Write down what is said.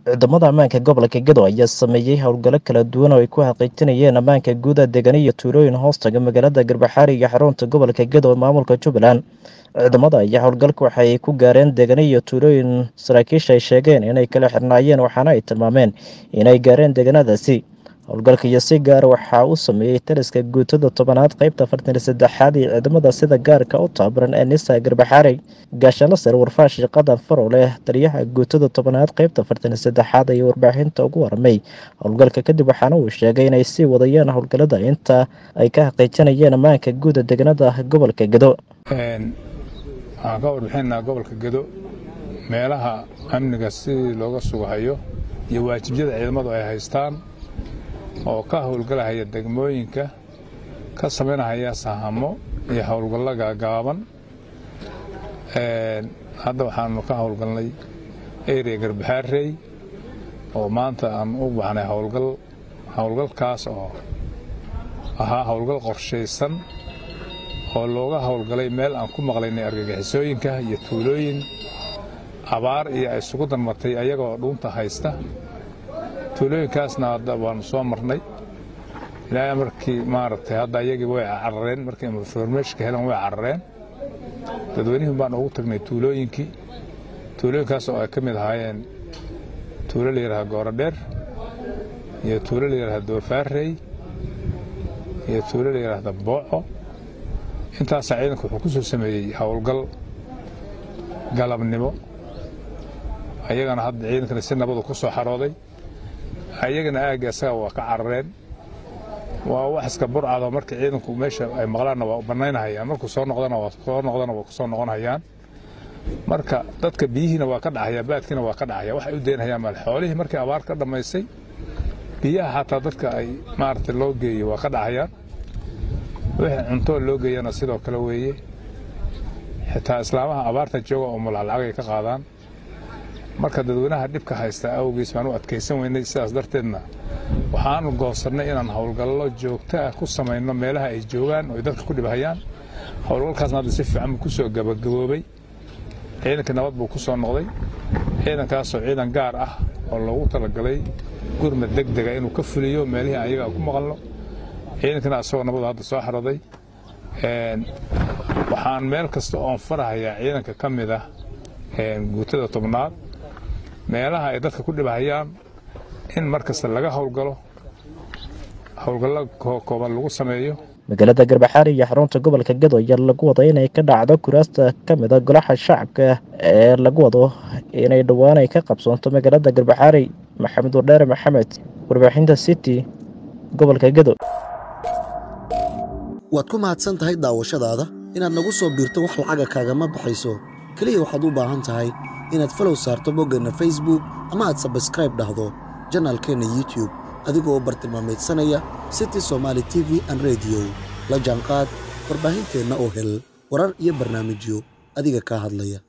ciidamada ammaanka gobolka Gedo ayaa sameeyay howlgalo kala duwan oo ay ku xaqiijinayeen ammaanka guud ee deegaanada iyo tuulooyin hoostaga magaalada Garbaxaari iyo xarunta gobolka Gedo ee maamulka Jubbaland. ciidamada ayaa howlgalka waxa ay ku gaareen deegaanada iyo tuulooyin saraakiisha ay sheegeen inay kala xirnaayeen, waxaana ay tilmaameen inay gaareen deegaanadaasi. howlgalka iyo si gaar waxaa uu sameeyey taliska guutada 10aad qaybta 43aad ee ciidamada sida gaarka u tababaran ee Nisa Garbaxaari. gaashaanle sare warfaash shaqada faro leh taliyaha guutada 10aad qaybta 43aad ay warbaahinta ugu warmay howlgalka kadib, waxaana uu sheegay inay sii wadayaan howlgalada inta ay ka xaqiijinayeen ammaanka guud ee deegaanada gobolka Gedo. waxaan ka warbixinaa gobolka Gedo meelaha amniga si looga sugayo iyo waajibyada ciidamadu ay haystaan oo ka howlgalaya degmooyinka ka sameynaya sahamo iyo howlgalo gaaban. hadda waxaanu ka howlgalnay area Garbaxaari oo maanta aan u baxnay howlgalkaas oo ahaa howlgal qorsheysan oo looga howlgalay meel aan ku maqlaynay argagixisooyinka iyo tuulooyin abaar iyo ay isugu darmatay ayagoo dhuunta haysta. tuulooyinkaasna hadda waan soo marnay ilaa markii maaragtay hadda ayagii way carareen, markii information helan way carareen. dadweynuhu baan ugu tagnay tuulooyinkaas oo ay ka mid ahaayeen tuulo la yiraahdo Gooradheer iyo tuulo la yiraahdo Doofaarey iyo tuulo la yiraahdo Booco. intaas ciidanku wuxuu ku soo sameeyay howlgal galabnimo. ayagana hadda ciidankana si nabad ku soo xarooday, ayagana aaga asaga waa ka carareen. waa wax iska burcado markii ciidanku meesha ay maqlaana waa banaynayaan, markuu soo noqdana waa ku soo noqonayaan. marka dadka biyihiina waa ka dhacaya, baadkiina waa ka dhacaya. waxay u deynayaan mal xoolihii markii abaar ka dhamaysay biyaha xataa dadka ay maartay loo geeyo waa ka dhacayaan. wixii cunto loo geeyana sidoo kale weeye. xitaa islaamaha abaarta jooga oo lacag ay ka qaadaan. marka dadweynaha dhibka haysta awgiis baan u adkeysan weynay. sidaas darteedna waxaanu go'aansanay inaan howlgallo joogto ah ku sameeyno meelaha ay joogaan oo dadka ku dhibahayaan. howlgalkaasna hadda si fiican ku soo gabagaboobay. ciidanka nabad buu ku soo noqday. ciidankaas oo ciidan gaar ah oo loogu talagalay gurmad degdeg ah inuu ka fuliyo meelaha ayaga ku maqalno. ciidankana asoo nabad hadda soo xaraday. waxaan meel kasta oo farahayaa ciidanka ka mid ah guutada 10aad meelaha ay dadka ku dhibahayaan in markasta laga howlgalo, howlgallo kooban lagu sameeyo. magaalada Garbaxaari iyo xarunta gobolka Gedo ayaa lagu waday inay ka dhacdo kuraasta ka mid ah golaha shacabka ee lagu wado inay dhawaan ay ka qabsoonto magaalada Garbaxaari. Maxamed Wadheere Maxamed, warbaahinta City, gobolka Gedo. waad ku mahadsan tahay daawashadaada. inaad nagu soo biirto wax lacaga kaagama baxayso, kaliya waxaad u baahan tahay inaad follow saarto boggeenna Facebook ama aad subscribe dhahdo channelkeena YouTube adigoo bartilmaameedsanaya City Somali TV and Radio. la jaanqaad warbaahinteena oo hel warar iyo barnaamijyo adiga ka hadlaya.